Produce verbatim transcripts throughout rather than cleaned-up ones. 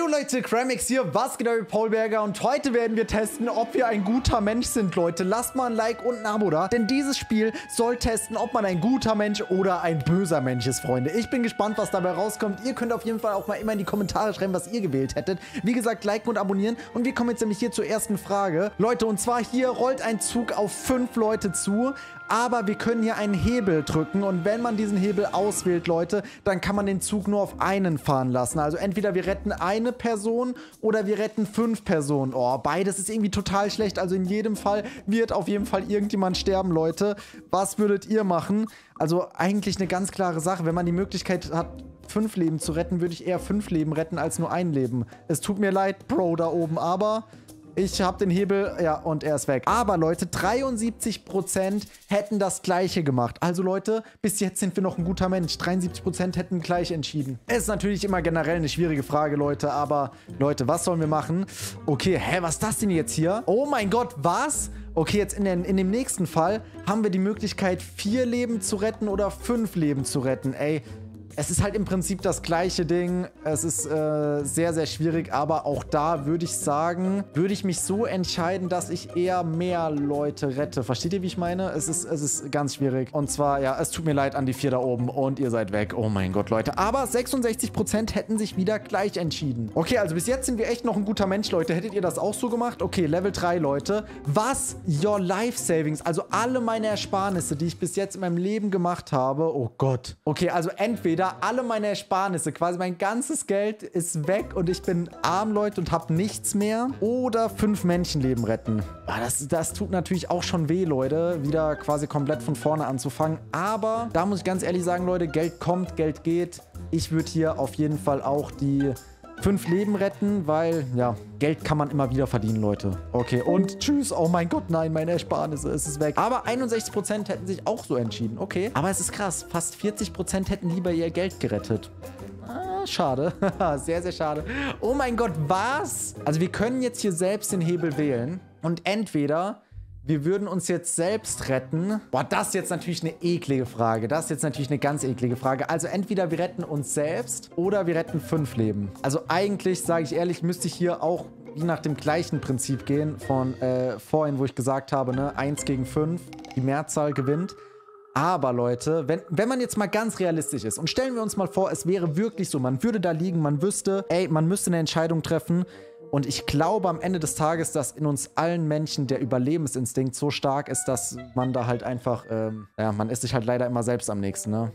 Leute, Crimix hier, was geht euch, Paulberger, und heute werden wir testen, ob wir ein guter Mensch sind, Leute. Lasst mal ein Like und ein Abo da, denn dieses Spiel soll testen, ob man ein guter Mensch oder ein böser Mensch ist, Freunde. Ich bin gespannt, was dabei rauskommt. Ihr könnt auf jeden Fall auch mal immer in die Kommentare schreiben, was ihr gewählt hättet. Wie gesagt, liken und abonnieren, und wir kommen jetzt nämlich hier zur ersten Frage. Leute, und zwar hier rollt ein Zug auf fünf Leute zu, aber wir können hier einen Hebel drücken, und wenn man diesen Hebel auswählt, Leute, dann kann man den Zug nur auf einen fahren lassen. Also entweder wir retten eine Person oder wir retten fünf Personen. Oh, beides ist irgendwie total schlecht. Also in jedem Fall wird auf jeden Fall irgendjemand sterben, Leute. Was würdet ihr machen? Also eigentlich eine ganz klare Sache. Wenn man die Möglichkeit hat, fünf Leben zu retten, würde ich eher fünf Leben retten als nur ein Leben. Es tut mir leid, Bro, da oben, aber ich habe den Hebel, ja, und er ist weg. Aber Leute, dreiundsiebzig Prozent hätten das Gleiche gemacht. Also Leute, bis jetzt sind wir noch ein guter Mensch. dreiundsiebzig Prozent hätten gleich entschieden. Es ist natürlich immer generell eine schwierige Frage, Leute. Aber Leute, was sollen wir machen? Okay, hä, was ist das denn jetzt hier? Oh mein Gott, was? Okay, jetzt in, den, in dem nächsten Fall haben wir die Möglichkeit, vier Leben zu retten oder fünf Leben zu retten. Ey, es ist halt im Prinzip das gleiche Ding. Es ist äh, sehr, sehr schwierig, aber auch da würde ich sagen, würde ich mich so entscheiden, dass ich eher mehr Leute rette. Versteht ihr, wie ich meine? Es ist, es ist ganz schwierig. Und zwar, ja, es tut mir leid an die vier da oben und ihr seid weg. Oh mein Gott, Leute. Aber sechsundsechzig Prozent hätten sich wieder gleich entschieden. Okay, also bis jetzt sind wir echt noch ein guter Mensch, Leute. Hättet ihr das auch so gemacht? Okay, Level drei, Leute. Was? Your Life Savings. Also alle meine Ersparnisse, die ich bis jetzt in meinem Leben gemacht habe. Oh Gott. Okay, also entweder alle meine Ersparnisse, quasi mein ganzes Geld ist weg und ich bin arm, Leute, und habe nichts mehr. Oder fünf Menschenleben retten. Ja, das, das tut natürlich auch schon weh, Leute, wieder quasi komplett von vorne anzufangen. Aber da muss ich ganz ehrlich sagen, Leute, Geld kommt, Geld geht. Ich würde hier auf jeden Fall auch die fünf Leben retten, weil, ja, Geld kann man immer wieder verdienen, Leute. Okay, und tschüss. Oh mein Gott, nein, meine Ersparnisse, es ist weg. Aber einundsechzig Prozent hätten sich auch so entschieden. Okay, aber es ist krass. Fast vierzig Prozent hätten lieber ihr Geld gerettet. Ah, schade. Sehr, sehr schade. Oh mein Gott, was? Also wir können jetzt hier selbst den Hebel wählen. Und entweder wir würden uns jetzt selbst retten. Boah, das ist jetzt natürlich eine eklige Frage. Das ist jetzt natürlich eine ganz eklige Frage. Also entweder wir retten uns selbst oder wir retten fünf Leben. Also eigentlich, sage ich ehrlich, müsste ich hier auch wie nach dem gleichen Prinzip gehen von äh, vorhin, wo ich gesagt habe, ne, eins gegen fünf, die Mehrzahl gewinnt. Aber Leute, wenn, wenn man jetzt mal ganz realistisch ist und stellen wir uns mal vor, es wäre wirklich so, man würde da liegen, man wüsste, ey, man müsste eine Entscheidung treffen. Und ich glaube am Ende des Tages, dass in uns allen Menschen der Überlebensinstinkt so stark ist, dass man da halt einfach, ähm, ja, man ist sich halt leider immer selbst am nächsten, ne?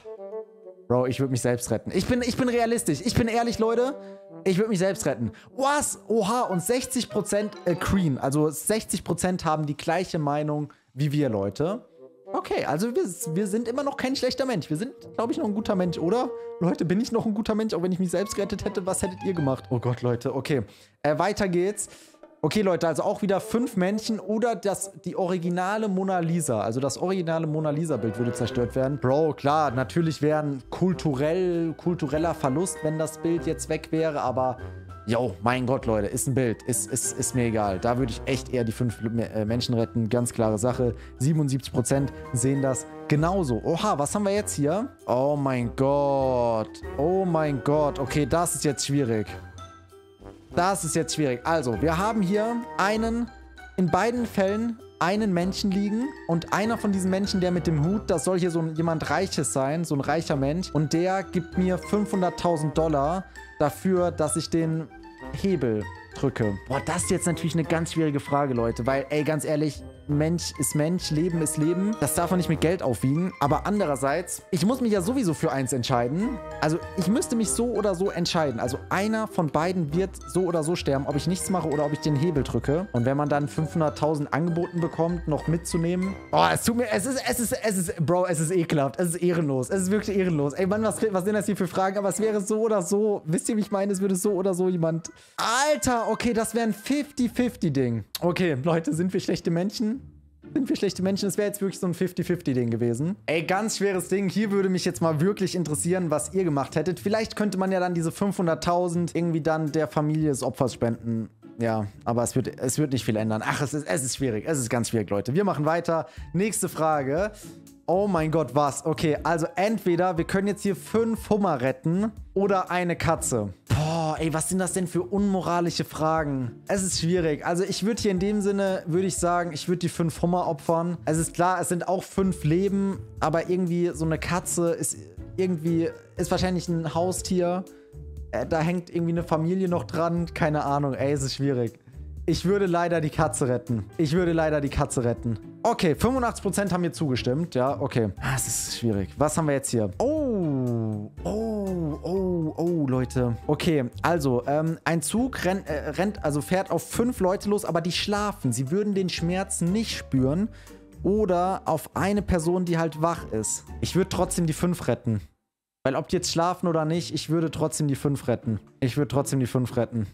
Bro, ich würde mich selbst retten. Ich bin, ich bin realistisch. Ich bin ehrlich, Leute. Ich würde mich selbst retten. Was? Oha, und sechzig Prozent agreeen. Also sechzig Prozent haben die gleiche Meinung wie wir, Leute. Okay, also wir, wir sind immer noch kein schlechter Mensch. Wir sind, glaube ich, noch ein guter Mensch, oder? Leute, bin ich noch ein guter Mensch, auch wenn ich mich selbst gerettet hätte? Was hättet ihr gemacht? Oh Gott, Leute, okay. Äh, weiter geht's. Okay, Leute, also auch wieder fünf Menschen oder das, die originale Mona Lisa. Also das originale Mona Lisa-Bild würde zerstört werden. Bro, klar, natürlich wäre ein kulturell, kultureller Verlust, wenn das Bild jetzt weg wäre, aber yo, mein Gott, Leute, ist ein Bild. Ist, ist, ist mir egal. Da würde ich echt eher die fünf Menschen retten. Ganz klare Sache. siebenundsiebzig Prozent sehen das genauso. Oha, was haben wir jetzt hier? Oh mein Gott. Oh mein Gott. Okay, das ist jetzt schwierig. Das ist jetzt schwierig. Also, wir haben hier einen, in beiden Fällen einen Menschen liegen. Und einer von diesen Menschen, der mit dem Hut, das soll hier so ein, jemand Reiches sein, so ein reicher Mensch. Und der gibt mir fünfhunderttausend Dollar dafür, dass ich den Hebel drücke. Boah, das ist jetzt natürlich eine ganz schwierige Frage, Leute. Weil, ey, ganz ehrlich, Mensch ist Mensch, Leben ist Leben. Das darf man nicht mit Geld aufwiegen. Aber andererseits, ich muss mich ja sowieso für eins entscheiden. Also, ich müsste mich so oder so entscheiden. Also, einer von beiden wird so oder so sterben, ob ich nichts mache oder ob ich den Hebel drücke. Und wenn man dann fünfhunderttausend angeboten bekommt, noch mitzunehmen. Oh, es tut mir, es ist, es ist, es ist, Bro, es ist ekelhaft. Es ist ehrenlos. Es ist wirklich ehrenlos. Ey, Mann, was, was sind das hier für Fragen? Aber es wäre so oder so. Wisst ihr, wie ich meine? Es würde so oder so jemand. Alter, okay, das wäre ein fünfzig fünfzig Ding. Okay, Leute, sind wir schlechte Menschen? Sind wir schlechte Menschen? Das wäre jetzt wirklich so ein fünfzig fünfzig Ding gewesen. Ey, ganz schweres Ding. Hier würde mich jetzt mal wirklich interessieren, was ihr gemacht hättet. Vielleicht könnte man ja dann diese fünfhunderttausend irgendwie dann der Familie des Opfers spenden. Ja, aber es wird, es wird nicht viel ändern. Ach, es ist, es ist schwierig. Es ist ganz schwierig, Leute. Wir machen weiter. Nächste Frage. Oh mein Gott, was? Okay, also entweder wir können jetzt hier fünf Hummer retten oder eine Katze. Boah, ey, was sind das denn für unmoralische Fragen? Es ist schwierig. Also ich würde hier in dem Sinne, würde ich sagen, ich würde die fünf Hummer opfern. Es ist klar, es sind auch fünf Leben, aber irgendwie so eine Katze ist irgendwie, ist wahrscheinlich ein Haustier. Äh, da hängt irgendwie eine Familie noch dran. Keine Ahnung, ey, es ist schwierig. Ich würde leider die Katze retten. Ich würde leider die Katze retten. Okay, fünfundachtzig Prozent haben mir zugestimmt. Ja, okay. Ah, es ist schwierig. Was haben wir jetzt hier? Oh, oh, oh, oh, Leute. Okay, also, ähm, ein Zug rennt, äh, rennt, also fährt auf fünf Leute los, aber die schlafen. Sie würden den Schmerz nicht spüren. Oder auf eine Person, die halt wach ist. Ich würde trotzdem die fünf retten. Weil ob die jetzt schlafen oder nicht, ich würde trotzdem die fünf retten. Ich würde trotzdem die fünf retten.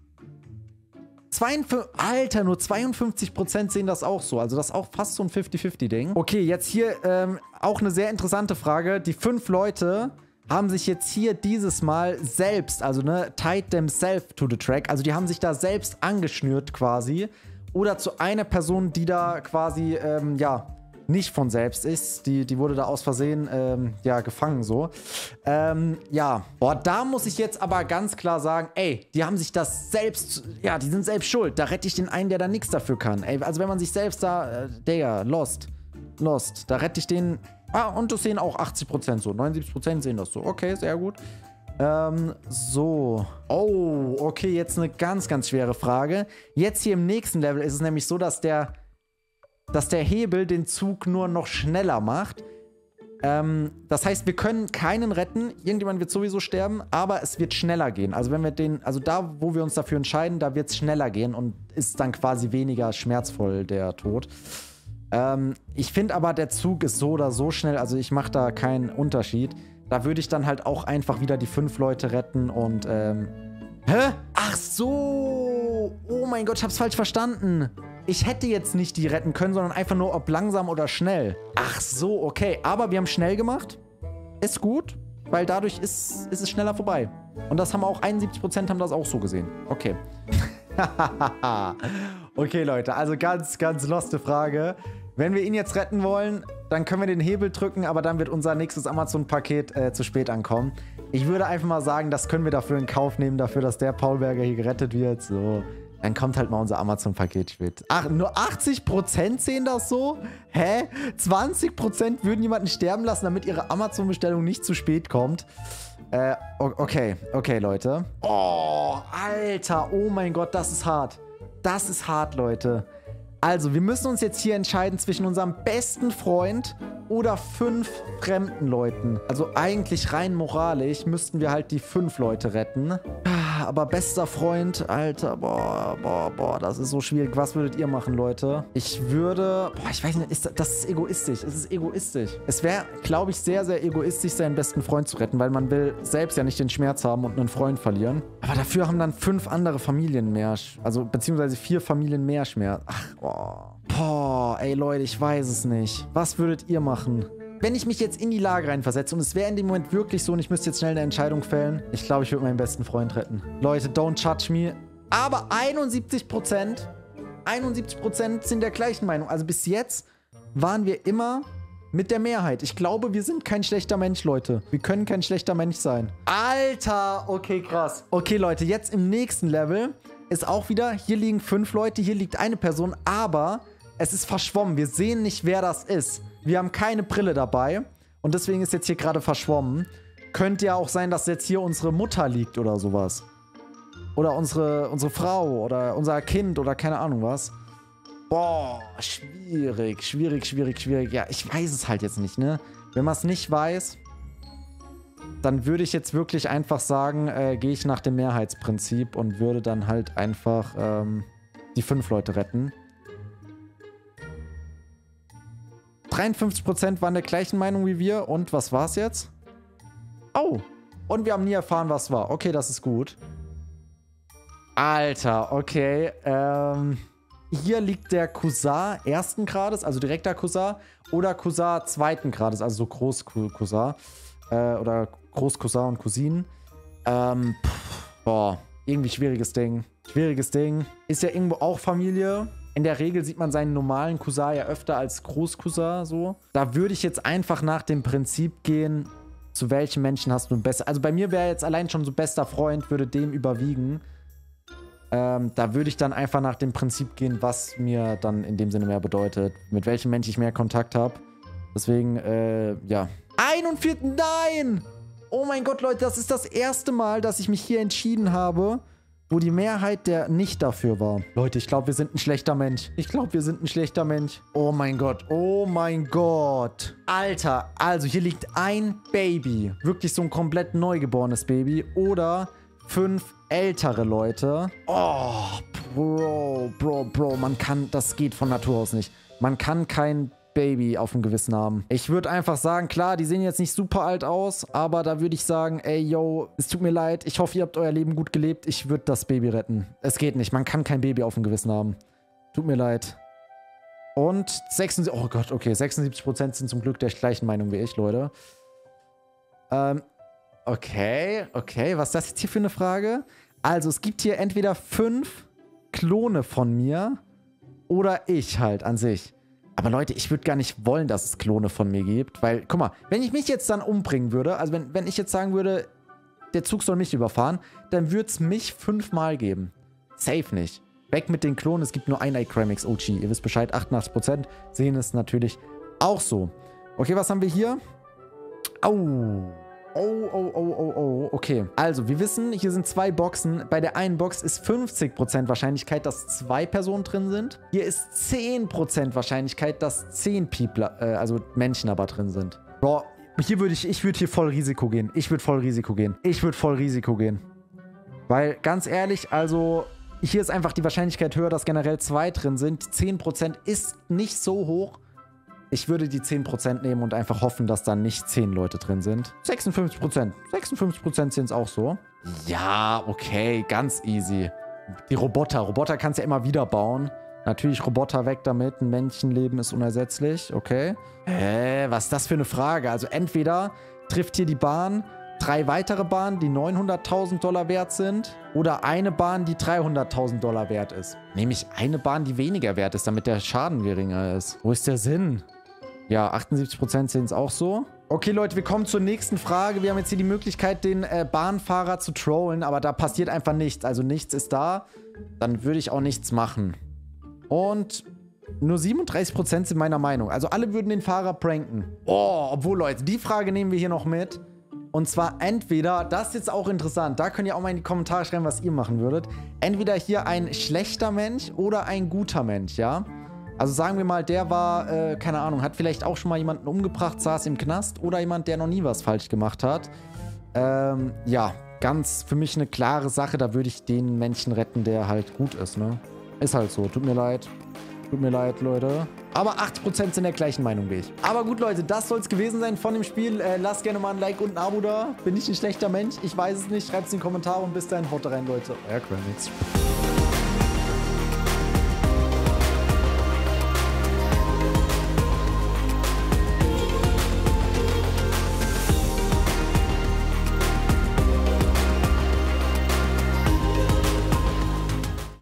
zweiundfünfzig, Alter, nur zweiundfünfzig Prozent sehen das auch so. Also das ist auch fast so ein fünfzig fünfzig Ding. Okay, jetzt hier ähm, auch eine sehr interessante Frage. Die fünf Leute haben sich jetzt hier dieses Mal selbst, also ne, tied themselves to the track. Also die haben sich da selbst angeschnürt quasi. Oder zu einer Person, die da quasi, ähm, ja, nicht von selbst ist. Die, die wurde da aus Versehen, ähm, ja, gefangen so. Ähm, ja. Boah, da muss ich jetzt aber ganz klar sagen, ey, die haben sich das selbst, ja, die sind selbst schuld. Da rette ich den einen, der da nichts dafür kann. Ey, also wenn man sich selbst da, äh, Digga, lost. Lost. Da rette ich den, ah, und das sehen auch achtzig Prozent so. neunundsiebzig Prozent sehen das so. Okay, sehr gut. Ähm, so. Oh, okay, jetzt eine ganz, ganz schwere Frage. Jetzt hier im nächsten Level ist es nämlich so, dass der dass der Hebel den Zug nur noch schneller macht. Ähm, das heißt, wir können keinen retten. Irgendjemand wird sowieso sterben, aber es wird schneller gehen. Also wenn wir den, also da, wo wir uns dafür entscheiden, da wird es schneller gehen und ist dann quasi weniger schmerzvoll, der Tod. Ähm, ich finde aber, der Zug ist so oder so schnell, also ich mache da keinen Unterschied. Da würde ich dann halt auch einfach wieder die fünf Leute retten und, ähm... Hä? Ach so! Oh mein Gott, ich hab's falsch verstanden. Ich hätte jetzt nicht die retten können, sondern einfach nur, ob langsam oder schnell. Ach so, okay. Aber wir haben schnell gemacht. Ist gut, weil dadurch ist, ist es schneller vorbei. Und das haben auch einundsiebzig Prozent haben das auch so gesehen. Okay. Okay, Leute, also ganz, ganz loste Frage. Wenn wir ihn jetzt retten wollen, dann können wir den Hebel drücken, aber dann wird unser nächstes Amazon-Paket äh, zu spät ankommen. Ich würde einfach mal sagen, das können wir dafür in Kauf nehmen, dafür, dass der Paulberger hier gerettet wird. So, dann kommt halt mal unser Amazon-Paket spät. Ach, nur achtzig Prozent sehen das so? Hä? zwanzig Prozent würden jemanden sterben lassen, damit ihre Amazon-Bestellung nicht zu spät kommt. Äh, okay, okay, Leute. Oh, Alter, oh mein Gott, das ist hart. Das ist hart, Leute. Also, wir müssen uns jetzt hier entscheiden zwischen unserem besten Freund oder fünf fremden Leuten. Also eigentlich rein moralisch müssten wir halt die fünf Leute retten. Aber bester Freund, Alter, boah, boah, boah, das ist so schwierig. Was würdet ihr machen, Leute? Ich würde, boah, ich weiß nicht, ist, das ist egoistisch. Es ist egoistisch. Es wäre, glaube ich, sehr, sehr egoistisch, seinen besten Freund zu retten, weil man will selbst ja nicht den Schmerz haben und einen Freund verlieren. Aber dafür haben dann fünf andere Familien mehr, also beziehungsweise vier Familien mehr Schmerz. Ach, boah. Boah, ey Leute, ich weiß es nicht. Was würdet ihr machen? Wenn ich mich jetzt in die Lage reinversetze und es wäre in dem Moment wirklich so und ich müsste jetzt schnell eine Entscheidung fällen, ich glaube, ich würde meinen besten Freund retten. Leute, don't judge me. Aber einundsiebzig Prozent, einundsiebzig Prozent sind der gleichen Meinung. Also bis jetzt waren wir immer mit der Mehrheit. Ich glaube, wir sind kein schlechter Mensch, Leute. Wir können kein schlechter Mensch sein. Alter, okay, krass. Okay, Leute, jetzt im nächsten Level ist auch wieder, hier liegen fünf Leute, hier liegt eine Person, aber es ist verschwommen. Wir sehen nicht, wer das ist. Wir haben keine Brille dabei und deswegen ist jetzt hier gerade verschwommen. Könnte ja auch sein, dass jetzt hier unsere Mutter liegt oder sowas. Oder unsere, unsere Frau oder unser Kind oder keine Ahnung was. Boah, schwierig, schwierig, schwierig, schwierig. Ja, ich weiß es halt jetzt nicht, ne? Wenn man es nicht weiß, dann würde ich jetzt wirklich einfach sagen, äh, gehe ich nach dem Mehrheitsprinzip und würde dann halt einfach ähm, die fünf Leute retten. dreiundfünfzig Prozent waren der gleichen Meinung wie wir. Und was war's jetzt? Oh. Und wir haben nie erfahren, was war. Okay, das ist gut. Alter, okay. Ähm, hier liegt der Cousin ersten Grades, also direkter Cousin. Oder Cousin zweiten Grades, also so Großcousin. Äh, oder Großcousin und Cousinen. Ähm, pff, boah, irgendwie schwieriges Ding. Schwieriges Ding. Ist ja irgendwo auch Familie. In der Regel sieht man seinen normalen Cousin ja öfter als Großcousin so. Da würde ich jetzt einfach nach dem Prinzip gehen, zu welchem Menschen hast du ein besser... Also bei mir wäre jetzt allein schon so bester Freund, würde dem überwiegen. Ähm, da würde ich dann einfach nach dem Prinzip gehen, was mir dann in dem Sinne mehr bedeutet. Mit welchem Mensch ich mehr Kontakt habe. Deswegen, äh, ja. einundvierzig, nein! Oh mein Gott, Leute, das ist das erste Mal, dass ich mich hier entschieden habe, wo die Mehrheit der nicht dafür war. Leute, ich glaube, wir sind ein schlechter Mensch. Ich glaube, wir sind ein schlechter Mensch. Oh mein Gott, oh mein Gott. Alter, also hier liegt ein Baby. Wirklich so ein komplett neugeborenes Baby. Oder fünf ältere Leute. Oh, Bro, Bro, Bro. Man kann, das geht von Natur aus nicht. Man kann kein Baby auf dem Gewissen haben. Ich würde einfach sagen, klar, die sehen jetzt nicht super alt aus, aber da würde ich sagen, ey, yo, es tut mir leid, ich hoffe, ihr habt euer Leben gut gelebt, ich würde das Baby retten. Es geht nicht, man kann kein Baby auf dem Gewissen haben. Tut mir leid. Und sechsundsiebzig, oh Gott, okay, sechsundsiebzig Prozent sind zum Glück der gleichen Meinung wie ich, Leute. Ähm, okay, okay, was ist das jetzt hier für eine Frage? Also, es gibt hier entweder fünf Klone von mir oder ich halt an sich. Aber Leute, ich würde gar nicht wollen, dass es Klone von mir gibt, weil, guck mal, wenn ich mich jetzt dann umbringen würde, also wenn, wenn ich jetzt sagen würde, der Zug soll mich überfahren, dann würde es mich fünfmal geben. Safe nicht. Weg mit den Klonen, es gibt nur ein iCramix O G. Ihr wisst Bescheid, achtundachtzig Prozent sehen es natürlich auch so. Okay, was haben wir hier? Au. Oh, oh, oh, oh, oh, okay. Also, wir wissen, hier sind zwei Boxen. Bei der einen Box ist fünfzig Prozent Wahrscheinlichkeit, dass zwei Personen drin sind. Hier ist zehn Prozent Wahrscheinlichkeit, dass zehn People, äh, also Menschen aber drin sind. Bro, hier würde ich, ich würde hier voll Risiko gehen. Ich würde voll Risiko gehen. Ich würde voll Risiko gehen. Weil, ganz ehrlich, also, hier ist einfach die Wahrscheinlichkeit höher, dass generell zwei drin sind. zehn Prozent ist nicht so hoch. Ich würde die zehn Prozent nehmen und einfach hoffen, dass da nicht zehn Leute drin sind. sechsundfünfzig Prozent. sechsundfünfzig Prozent sind es auch so. Ja, okay, ganz easy. Die Roboter. Roboter kannst du ja immer wieder bauen. Natürlich Roboter weg damit. Ein Menschenleben ist unersetzlich. Okay. Hä, was ist das für eine Frage? Also entweder trifft hier die Bahn drei weitere Bahnen, die neunhunderttausend Dollar wert sind, oder eine Bahn, die dreihunderttausend Dollar wert ist. Nehme ich eine Bahn, die weniger wert ist, damit der Schaden geringer ist. Wo ist der Sinn? Ja, achtundsiebzig Prozent sehen es auch so. Okay, Leute, wir kommen zur nächsten Frage. Wir haben jetzt hier die Möglichkeit, den äh, Bahnfahrer zu trollen, aber da passiert einfach nichts. Also nichts ist da. Dann würde ich auch nichts machen. Und nur siebenunddreißig Prozent sind meiner Meinung. Also alle würden den Fahrer pranken. Oh, obwohl, Leute, die Frage nehmen wir hier noch mit. Und zwar entweder, das ist jetzt auch interessant, da könnt ihr auch mal in die Kommentare schreiben, was ihr machen würdet. Entweder hier ein schlechter Mensch oder ein guter Mensch, ja? Also sagen wir mal, der war, äh, keine Ahnung, hat vielleicht auch schon mal jemanden umgebracht, saß im Knast, oder jemand, der noch nie was falsch gemacht hat. Ähm, ja, ganz für mich eine klare Sache, da würde ich den Menschen retten, der halt gut ist, ne? Ist halt so, tut mir leid. Tut mir leid, Leute. Aber achtzig Prozent sind der gleichen Meinung wie ich. Aber gut, Leute, das soll es gewesen sein von dem Spiel. Äh, lasst gerne mal ein Like und ein Abo da. Bin ich ein schlechter Mensch? Ich weiß es nicht. Schreibt es in die Kommentare und bis dahin, haut rein, Leute. Euer Cramix.